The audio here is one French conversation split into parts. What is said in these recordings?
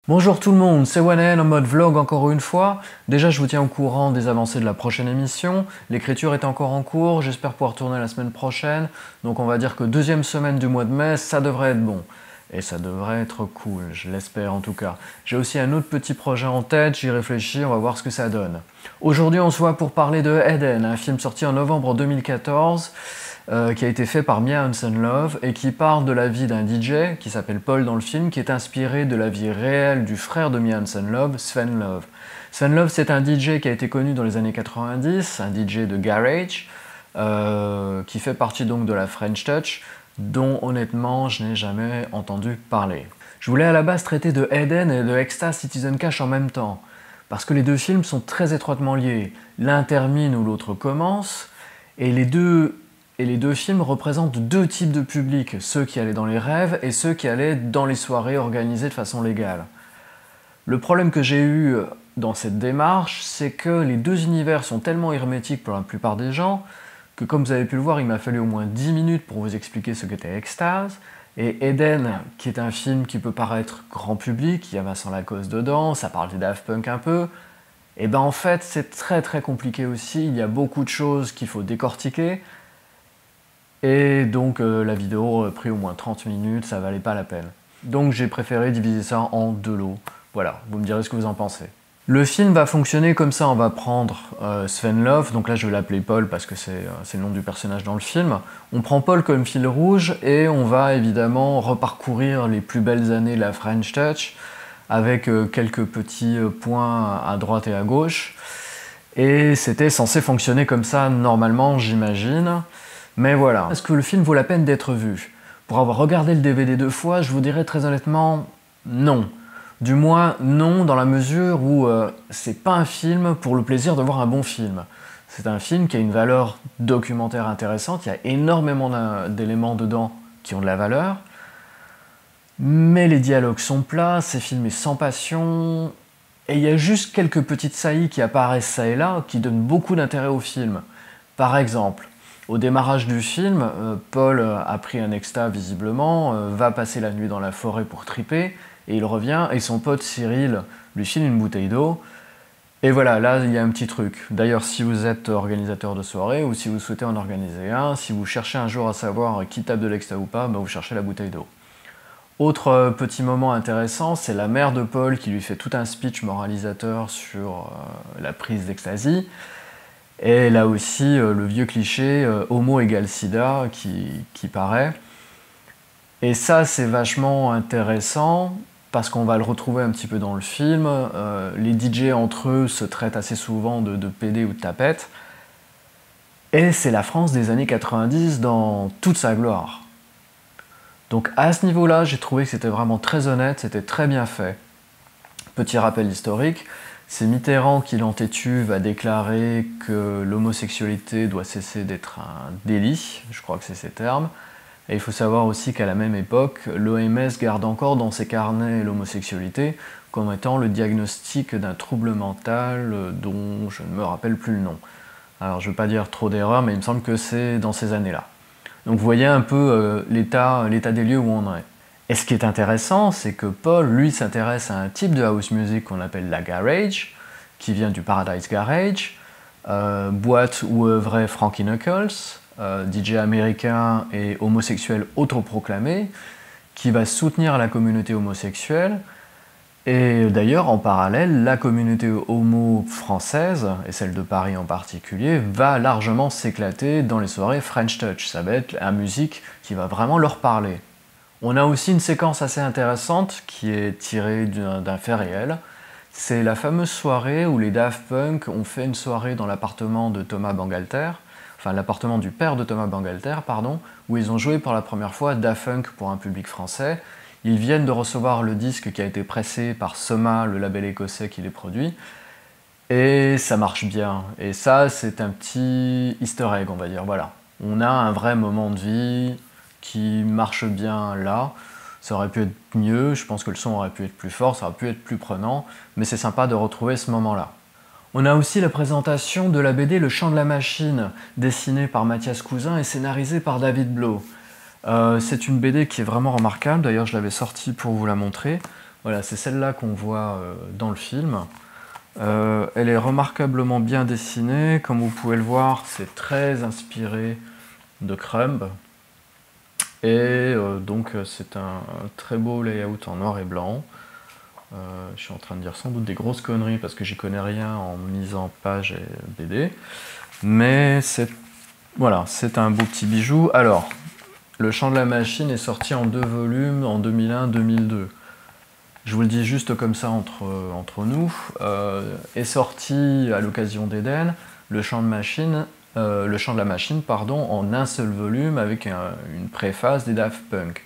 Bonjour tout le monde, c'est Wanen en mode vlog encore une fois. Déjà je vous tiens au courant des avancées de la prochaine émission. L'écriture est encore en cours, j'espère pouvoir tourner la semaine prochaine. Donc on va dire que deuxième semaine du mois de mai, ça devrait être bon. Et ça devrait être cool, je l'espère en tout cas. J'ai aussi un autre petit projet en tête, j'y réfléchis, on va voir ce que ça donne. Aujourd'hui on se voit pour parler de Eden, un film sorti en novembre 2014. Qui a été fait par Mia Hansen-Løve et qui parle de la vie d'un DJ qui s'appelle Paul dans le film, qui est inspiré de la vie réelle du frère de Mia Hansen-Løve, Sven Løve. Sven Løve, c'est un DJ qui a été connu dans les années 90, un DJ de garage, qui fait partie donc de la French Touch, dont honnêtement je n'ai jamais entendu parler. Je voulais à la base traiter de Eden et de Extra Citizen Cash en même temps, parce que les deux films sont très étroitement liés. L'un termine où l'autre commence, et les deux films représentent deux types de publics, ceux qui allaient dans les rêves et ceux qui allaient dans les soirées organisées de façon légale. Le problème que j'ai eu dans cette démarche, c'est que les deux univers sont tellement hermétiques pour la plupart des gens que, comme vous avez pu le voir, il m'a fallu au moins 10 minutes pour vous expliquer ce qu'était Extase. Et Eden, qui est un film qui peut paraître grand public, il y a Vincent Lacoste dedans, ça parle des Daft Punk un peu, et ben en fait c'est très compliqué aussi, il y a beaucoup de choses qu'il faut décortiquer. Et donc la vidéo a pris au moins 30 minutes, ça valait pas la peine. Donc j'ai préféré diviser ça en deux lots. Voilà, vous me direz ce que vous en pensez. Le film va fonctionner comme ça, on va prendre Sven Løve, donc là je vais l'appeler Paul parce que c'est le nom du personnage dans le film. On prend Paul comme fil rouge et on va évidemment reparcourir les plus belles années de la French Touch avec quelques petits points à droite et à gauche. Et c'était censé fonctionner comme ça normalement, j'imagine. Mais voilà. Est-ce que le film vaut la peine d'être vu? Pour avoir regardé le DVD deux fois, je vous dirais très honnêtement non. Du moins non dans la mesure où c'est pas un film pour le plaisir de voir un bon film. C'est un film qui a une valeur documentaire intéressante, il y a énormément d'éléments dedans qui ont de la valeur, mais les dialogues sont plats, c'est filmé sans passion, et il y a juste quelques petites saillies qui apparaissent ça et là qui donnent beaucoup d'intérêt au film. Par exemple, au démarrage du film, Paul a pris un exta visiblement, va passer la nuit dans la forêt pour triper, et il revient, et son pote Cyril lui file une bouteille d'eau, et voilà, là il y a un petit truc. D'ailleurs, si vous êtes organisateur de soirée, ou si vous souhaitez en organiser un, si vous cherchez un jour à savoir qui tape de l'exta ou pas, ben vous cherchez la bouteille d'eau. Autre petit moment intéressant, c'est la mère de Paul qui lui fait tout un speech moralisateur sur la prise d'ecstasy. Et là aussi, le vieux cliché homo égale sida qui paraît. Et ça, c'est vachement intéressant parce qu'on va le retrouver un petit peu dans le film. Les DJ entre eux se traitent assez souvent de PD ou de tapette. Et c'est la France des années 90 dans toute sa gloire. Donc à ce niveau-là, j'ai trouvé que c'était vraiment très honnête, c'était très bien fait. Petit rappel historique. C'est Mitterrand qui, l'entêtu, va déclarer que l'homosexualité doit cesser d'être un délit, je crois que c'est ces termes. Et il faut savoir aussi qu'à la même époque, l'OMS garde encore dans ses carnets l'homosexualité comme étant le diagnostic d'un trouble mental dont je ne me rappelle plus le nom. Alors je ne veux pas dire trop d'erreurs, mais il me semble que c'est dans ces années-là. Donc vous voyez un peu l'état des lieux où on est. Et ce qui est intéressant, c'est que Paul, lui, s'intéresse à un type de house music qu'on appelle la garage, qui vient du Paradise Garage, boîte où œuvrait Frankie Knuckles, DJ américain et homosexuel autoproclamé, qui va soutenir la communauté homosexuelle. Et d'ailleurs, en parallèle, la communauté homo française, et celle de Paris en particulier, va largement s'éclater dans les soirées French Touch. Ça va être la musique qui va vraiment leur parler. On a aussi une séquence assez intéressante qui est tirée d'un fait réel. C'est la fameuse soirée où les Daft Punk ont fait une soirée dans l'appartement de Thomas Bangalter, enfin l'appartement du père de Thomas Bangalter, pardon, où ils ont joué pour la première fois Daft Punk pour un public français. Ils viennent de recevoir le disque qui a été pressé par Soma, le label écossais qui les produit, et ça marche bien. Et ça, c'est un petit easter egg, on va dire, voilà. On a un vrai moment de vie qui marche bien là. Ça aurait pu être mieux, je pense que le son aurait pu être plus fort, ça aurait pu être plus prenant, mais c'est sympa de retrouver ce moment-là. On a aussi la présentation de la BD Le Chant de la Machine, dessinée par Mathias Cousin et scénarisée par David Blow. C'est une BD qui est vraiment remarquable, d'ailleurs je l'avais sortie pour vous la montrer. Voilà, c'est celle-là qu'on voit dans le film. Elle est remarquablement bien dessinée. Comme vous pouvez le voir, c'est très inspiré de Crumb. Et donc c'est un très beau layout en noir et blanc. Je suis en train de dire sans doute des grosses conneries parce que j'y connais rien en lisant page et BD. Mais voilà, c'est un beau petit bijou. Alors, Le Chant de la Machine est sorti en 2 volumes en 2001-2002. Je vous le dis juste comme ça entre nous. Est sorti à l'occasion d'Eden, Le Chant de la Machine, pardon, en un seul volume avec une préface des Daft Punk.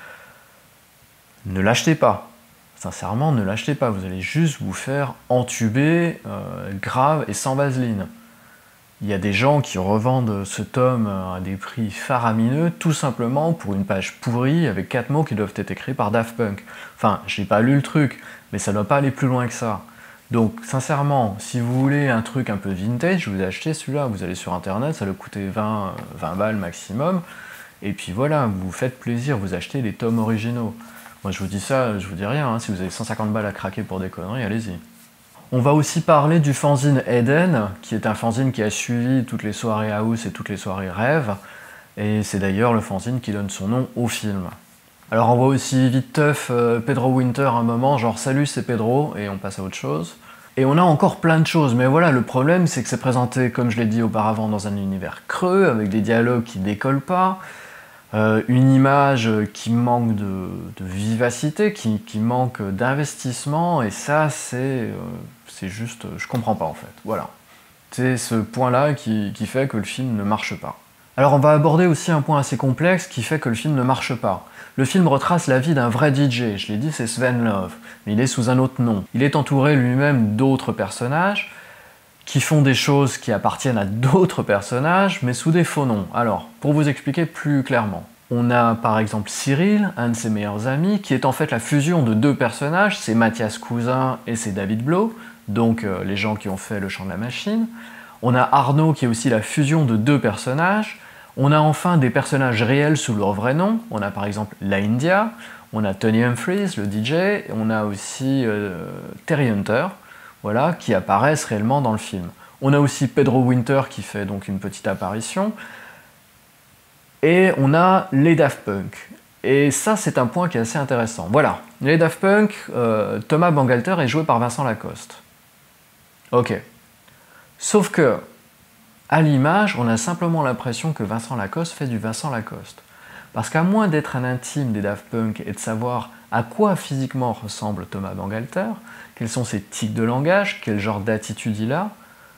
Ne l'achetez pas. Sincèrement, ne l'achetez pas. Vous allez juste vous faire entuber grave et sans vaseline. Il y a des gens qui revendent ce tome à des prix faramineux, tout simplement pour une page pourrie avec 4 mots qui doivent être écrits par Daft Punk. Enfin, j'ai pas lu le truc, mais ça doit pas aller plus loin que ça. Donc, sincèrement, si vous voulez un truc un peu vintage, vous achetez celui-là. Vous allez sur internet, ça doit coûter 20 balles maximum. Et puis voilà, vous vous faites plaisir, vous achetez les tomes originaux. Moi, je vous dis ça, je vous dis rien. Hein. Si vous avez 150 balles à craquer pour des conneries, allez-y. On va aussi parler du fanzine Eden, qui est un fanzine qui a suivi toutes les soirées house et toutes les soirées rêve, et c'est d'ailleurs le fanzine qui donne son nom au film. Alors on voit aussi vite teuf Pedro Winter un moment, genre salut c'est Pedro, et on passe à autre chose. Et on a encore plein de choses, mais voilà, le problème c'est que c'est présenté, comme je l'ai dit auparavant, dans un univers creux, avec des dialogues qui décollent pas, une image qui manque de vivacité, qui manque d'investissement, et ça c'est juste, je comprends pas en fait, voilà. C'est ce point-là qui fait que le film ne marche pas. Alors on va aborder aussi un point assez complexe qui fait que le film ne marche pas. Le film retrace la vie d'un vrai DJ, je l'ai dit c'est Sven Love, mais il est sous un autre nom. Il est entouré lui-même d'autres personnages, qui font des choses qui appartiennent à d'autres personnages, mais sous des faux noms. Alors, pour vous expliquer plus clairement, on a par exemple Cyril, un de ses meilleurs amis, qui est en fait la fusion de 2 personnages, c'est Mathias Cousin et c'est David Blow, donc les gens qui ont fait Le Chant de la Machine. On a Arnaud qui est aussi la fusion de 2 personnages. On a enfin des personnages réels sous leur vrai nom. On a par exemple La India, on a Tony Humphries, le DJ, on a aussi Terry Hunter, voilà, qui apparaissent réellement dans le film. On a aussi Pedro Winter qui fait donc une petite apparition. Et on a les Daft Punk. Et ça, c'est un point qui est assez intéressant. Voilà, les Daft Punk, Thomas Bangalter est joué par Vincent Lacoste. Ok. Sauf que, à l'image, on a simplement l'impression que Vincent Lacoste fait du Vincent Lacoste. Parce qu'à moins d'être un intime des Daft Punk et de savoir à quoi physiquement ressemble Thomas Bangalter, quels sont ses tics de langage, quel genre d'attitude il a,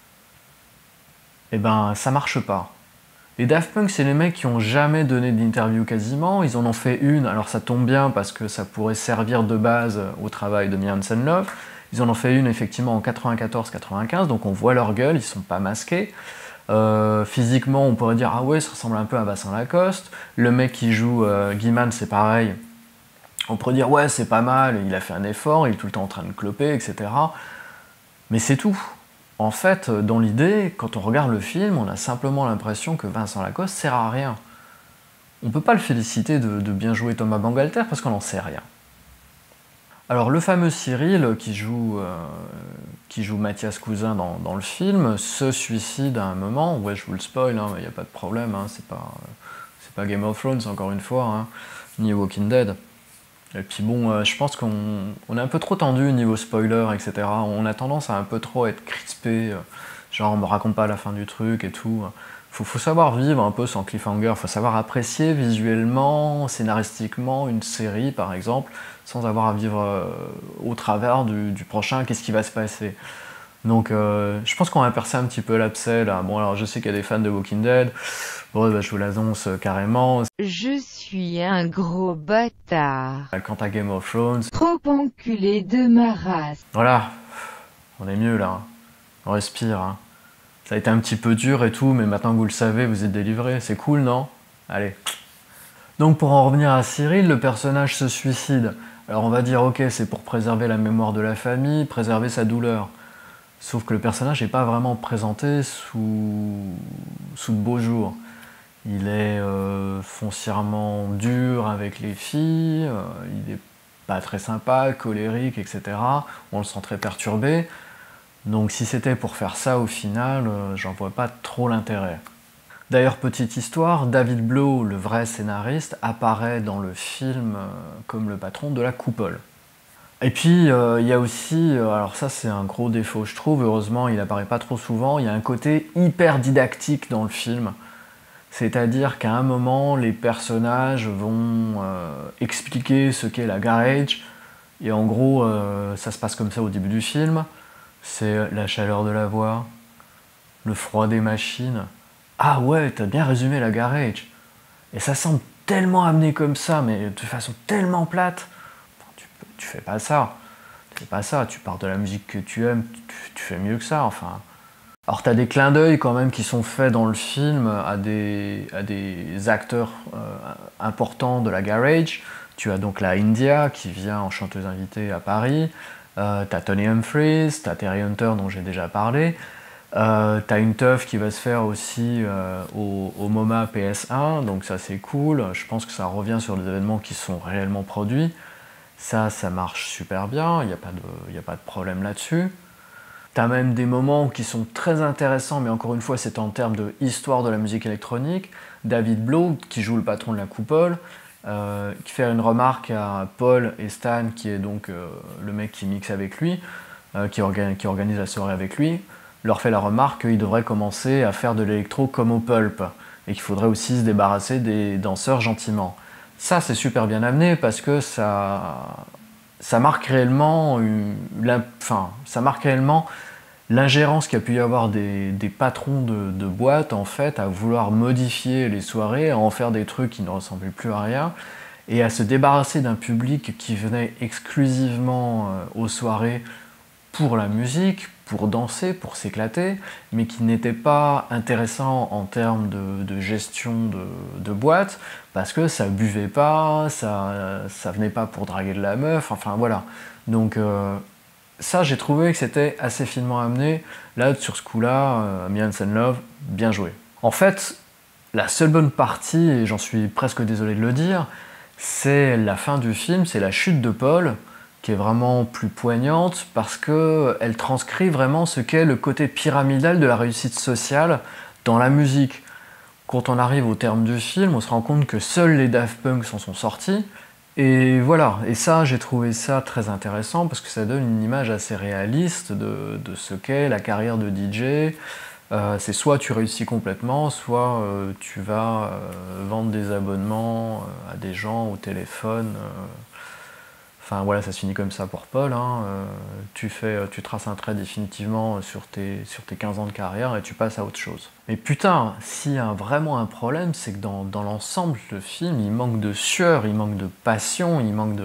eh ben ça marche pas. Les Daft Punk, c'est les mecs qui ont jamais donné d'interview quasiment, ils en ont fait une, alors ça tombe bien parce que ça pourrait servir de base au travail de Janssen Love. Ils en ont fait une effectivement en 94-95, donc on voit leur gueule, ils sont pas masqués. Physiquement, on pourrait dire ah ouais, ça ressemble un peu à Vincent Lacoste. Le mec qui joue Guiman, c'est pareil. On pourrait dire ouais, c'est pas mal, il a fait un effort, il est tout le temps en train de cloper, etc. Mais c'est tout. En fait, dans l'idée, quand on regarde le film, on a simplement l'impression que Vincent Lacoste sert à rien. On peut pas le féliciter de bien jouer Thomas Bangalter parce qu'on n'en sait rien. Alors le fameux Cyril qui joue Mathias Cousin dans le film se suicide à un moment. Ouais, je vous le spoil, il n'y a pas de problème, hein, c'est pas Game of Thrones encore une fois, hein, ni Walking Dead. Et puis bon, je pense qu'on est un peu trop tendu niveau spoiler, etc. On a tendance à un peu trop être crispé, genre on me raconte pas la fin du truc et tout. Faut savoir vivre un peu sans cliffhanger, faut savoir apprécier visuellement, scénaristiquement une série par exemple, sans avoir à vivre au travers du prochain, qu'est-ce qui va se passer. Donc je pense qu'on va percer un petit peu l'abcès là. Bon alors je sais qu'il y a des fans de Walking Dead, bon bah, je vous l'annonce carrément. Je suis un gros bâtard. Quant à Game of Thrones, Trop enculé de ma race. voilà, on est mieux là, hein. On respire. Hein. Ça a été un petit peu dur et tout, mais maintenant que vous le savez, vous êtes délivré, c'est cool non? Allez. Donc pour en revenir à Cyril, le personnage se suicide. Alors on va dire ok, c'est pour préserver la mémoire de la famille, préserver sa douleur. Sauf que le personnage n'est pas vraiment présenté sous de beaux jours. Il est foncièrement dur avec les filles, il est pas très sympa, colérique, etc. On le sent très perturbé. Donc si c'était pour faire ça au final, j'en vois pas trop l'intérêt. D'ailleurs, petite histoire, David Blow, le vrai scénariste, apparaît dans le film comme le patron de la coupole. Et puis, il y a aussi, alors ça c'est un gros défaut je trouve, heureusement il apparaît pas trop souvent, il y a un côté hyper didactique dans le film. C'est-à-dire qu'à un moment, les personnages vont expliquer ce qu'est la garage, et en gros, ça se passe comme ça au début du film. C'est la chaleur de la voix, le froid des machines. Ah ouais, t'as bien résumé la garage. Et ça semble tellement amené comme ça, mais de façon tellement plate. Tu fais pas ça. Tu fais pas ça, tu pars de la musique que tu aimes, tu fais mieux que ça, enfin. Alors t'as des clins d'œil quand même qui sont faits dans le film à des acteurs importants de la garage. Tu as donc la India qui vient en chanteuse invitée à Paris. T'as Tony Humphries, t'as Terry Hunter dont j'ai déjà parlé. T'as une teuf qui va se faire aussi au MoMA PS1, donc ça c'est cool. Je pense que ça revient sur des événements qui sont réellement produits. Ça marche super bien, il n'y a pas de problème là-dessus. T'as même des moments qui sont très intéressants, mais encore une fois, c'est en termes de histoire de la musique électronique. David Blow, qui joue le patron de la coupole, qui fait une remarque à Paul et Stan, qui est donc le mec qui mixe avec lui, qui organise la soirée avec lui, leur fait la remarque qu'ils devraient commencer à faire de l'électro comme au Pulp, et qu'il faudrait aussi se débarrasser des danseurs gentiment. Ça, c'est super bien amené parce que ça marque réellement l'ingérence qu'il y a pu y avoir des patrons de boîtes en fait à vouloir modifier les soirées, à en faire des trucs qui ne ressemblaient plus à rien et à se débarrasser d'un public qui venait exclusivement aux soirées pour la musique, pour danser, pour s'éclater, mais qui n'était pas intéressant en termes de gestion de boîte, parce que ça buvait pas, ça venait pas pour draguer de la meuf, enfin voilà. Donc ça, j'ai trouvé que c'était assez finement amené. Là, sur ce coup-là, Me and Love, bien joué. En fait, la seule bonne partie, et j'en suis presque désolé de le dire, c'est la fin du film, c'est la chute de Paul, qui est vraiment plus poignante parce qu'elle transcrit vraiment ce qu'est le côté pyramidal de la réussite sociale dans la musique. Quand on arrive au terme du film, on se rend compte que seuls les Daft Punk s'en sont sortis. Et voilà, et ça, j'ai trouvé ça très intéressant parce que ça donne une image assez réaliste de ce qu'est la carrière de DJ. C'est soit tu réussis complètement, soit tu vas vendre des abonnements à des gens au téléphone. Enfin voilà, ça se finit comme ça pour Paul. Hein. Tu traces un trait définitivement sur tes 15 ans de carrière et tu passes à autre chose. Mais putain, s'il y a vraiment un problème, c'est que dans l'ensemble, le film, il manque de sueur, il manque de passion, il manque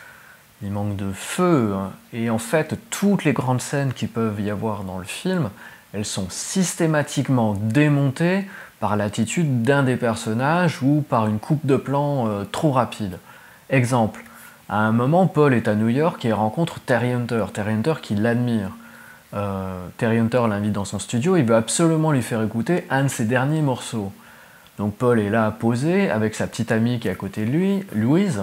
de feu. Hein. Et en fait, toutes les grandes scènes qui peuvent y avoir dans le film, elles sont systématiquement démontées par l'attitude d'un des personnages ou par une coupe de plan trop rapide. Exemple. À un moment, Paul est à New York et il rencontre Terry Hunter. Terry Hunter qui l'admire. Terry Hunter l'invite dans son studio, il veut absolument lui faire écouter un de ses derniers morceaux. Donc Paul est là posé avec sa petite amie qui est à côté de lui, Louise.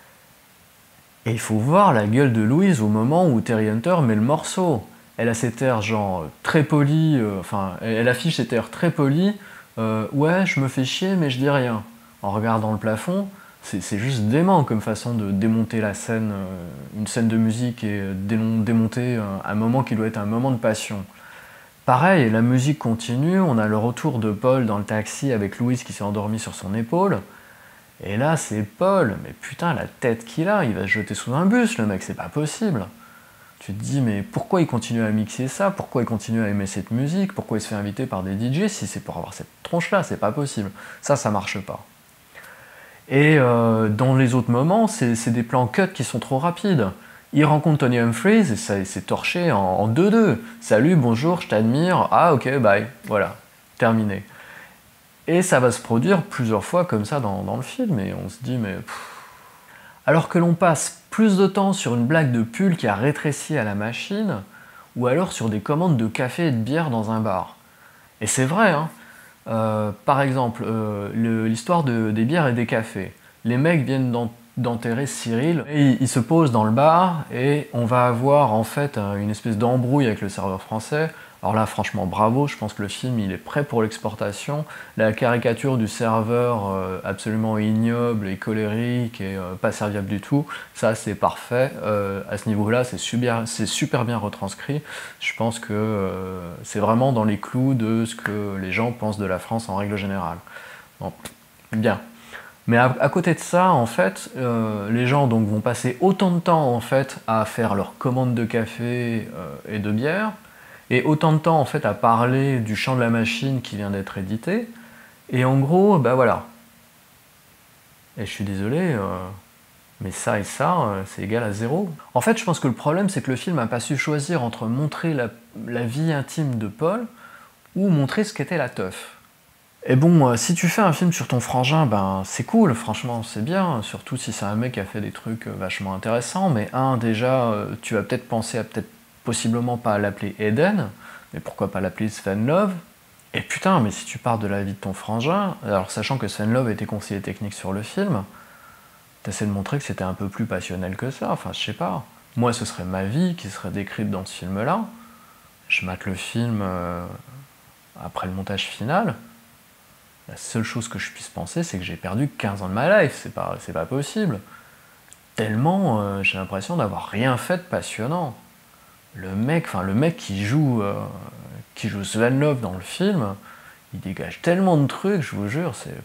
Et il faut voir la gueule de Louise au moment où Terry Hunter met le morceau. Elle a cet air genre très poli, elle affiche cet air très poli. Ouais, je me fais chier mais je dis rien. En regardant le plafond. C'est juste dément comme façon de démonter la scène, une scène de musique et démonter un moment qui doit être un moment de passion. Pareil, la musique continue, on a le retour de Paul dans le taxi avec Louise qui s'est endormie sur son épaule. Et là, c'est Paul, mais putain, la tête qu'il a, il va se jeter sous un bus, le mec, c'est pas possible. Tu te dis, mais pourquoi il continue à mixer ça? Pourquoi il continue à aimer cette musique? Pourquoi il se fait inviter par des DJ si c'est pour avoir cette tronche-là? C'est pas possible. Ça marche pas. Et dans les autres moments, c'est des plans cut qui sont trop rapides. Il rencontre Tony Humphries et c'est torché en 2-2. Salut, bonjour, je t'admire. Ah ok, bye. Voilà, terminé. Et ça va se produire plusieurs fois comme ça dans le film. Et on se dit, mais... Alors que l'on passe plus de temps sur une blague de pull qui a rétréci à la machine, ou alors sur des commandes de café et de bière dans un bar. Et c'est vrai, hein. Par exemple, l'histoire des bières et des cafés. Les mecs viennent dans d'enterrer Cyril. Et il se pose dans le bar et on va avoir en fait une espèce d'embrouille avec le serveur français. Alors là, franchement, bravo, je pense que le film il est prêt pour l'exportation. La caricature du serveur absolument ignoble et colérique et pas serviable du tout, ça c'est parfait. À ce niveau-là, c'est super bien retranscrit. Je pense que c'est vraiment dans les clous de ce que les gens pensent de la France en règle générale. Bon, bien. Mais à côté de ça, en fait, les gens donc, vont passer autant de temps en fait, à faire leur commande de café et de bière, et autant de temps en fait à parler du Chant de la Machine qui vient d'être édité. Et en gros, bah voilà. Et je suis désolé, mais ça et ça, c'est égal à 0. En fait, je pense que le problème, c'est que le film n'a pas su choisir entre montrer la vie intime de Paul ou montrer ce qu'était la teuf. Et bon, si tu fais un film sur ton frangin, ben c'est cool, franchement, c'est bien, surtout si c'est un mec qui a fait des trucs vachement intéressants, mais déjà, tu vas peut-être penser à possiblement pas l'appeler Eden, mais pourquoi pas l'appeler Sven Love? Et putain, mais si tu parles de la vie de ton frangin, alors sachant que Sven Love était conseiller technique sur le film, t'essaies de montrer que c'était un peu plus passionnel que ça, enfin je sais pas. Moi ce serait ma vie qui serait décrite dans ce film-là, je mate le film après le montage final, la seule chose que je puisse penser c'est que j'ai perdu 15 ans de ma life, c'est pas possible. Tellement j'ai l'impression d'avoir rien fait de passionnant. Le mec qui joue Sven Love dans le film, il dégage tellement de trucs, je vous jure, c'est...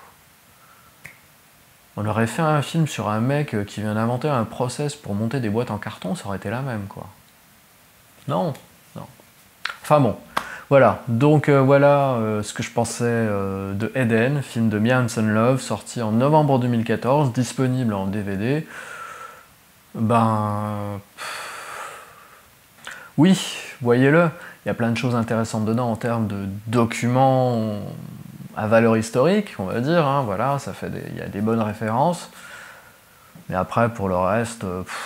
On aurait fait un film sur un mec qui vient d'inventer un process pour monter des boîtes en carton, ça aurait été la même, quoi. Non, non. Enfin bon, voilà. Donc voilà ce que je pensais de Eden, film de Mia Hansen-Løve, sorti en novembre 2014, disponible en DVD. Ben... Oui, voyez-le, il y a plein de choses intéressantes dedans en termes de documents à valeur historique, on va dire, hein, voilà, il y a des bonnes références. Mais après, pour le reste,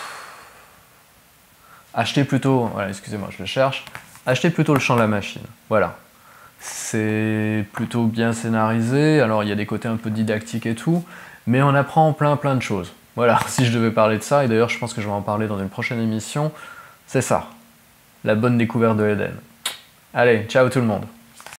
achetez plutôt, voilà, excusez-moi, je le cherche, achetez plutôt le Chant de la Machine, voilà. C'est plutôt bien scénarisé, alors il y a des côtés un peu didactiques et tout, mais on apprend plein de choses. Voilà, si je devais parler de ça, et d'ailleurs je pense que je vais en parler dans une prochaine émission, c'est ça. La bonne découverte de Eden. Allez, ciao tout le monde.